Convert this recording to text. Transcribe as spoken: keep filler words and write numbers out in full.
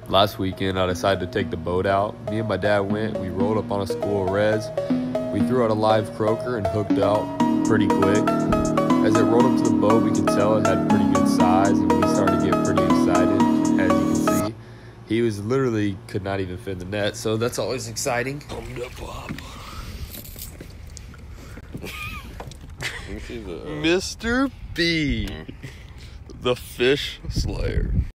last weekend I decided to take the boat out. Me and my dad went. We rolled up on a school of reds. We threw out a live croaker and hooked out pretty quick. As it rolled up to the boat, we could tell it had pretty good size, and we started to get pretty excited, as you can see. He was literally could not even fit in the net, so that's always exciting. Mister B, the fish slayer.